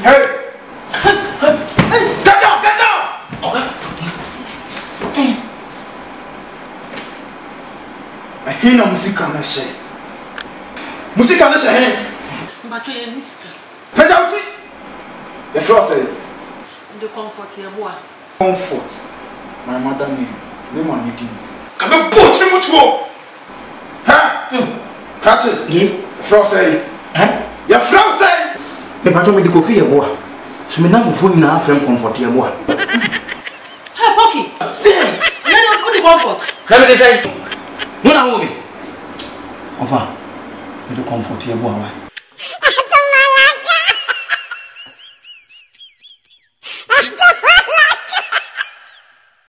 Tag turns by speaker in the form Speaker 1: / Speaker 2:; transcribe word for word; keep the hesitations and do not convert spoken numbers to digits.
Speaker 1: Hey! Hey! Get down! Get down! Okay. I hear no music on the say. Music on the say.
Speaker 2: But you are Mister.
Speaker 1: Pejauti. The floor say.
Speaker 2: The comfort here, boy.
Speaker 1: Comfort. My mother name. No one need him. Come and put him with you. Huh? Catch it.
Speaker 3: Ye.
Speaker 1: The floor say.
Speaker 3: Huh?
Speaker 1: Your floor say.
Speaker 3: The patron with the coffee, boy. So me now phone na frame comfort here, boy.
Speaker 2: Hey, Pocky.
Speaker 3: Film.
Speaker 2: Let me put the comfort.
Speaker 3: Let me say. No na wo me. Enfin. Me the comfort here, boy.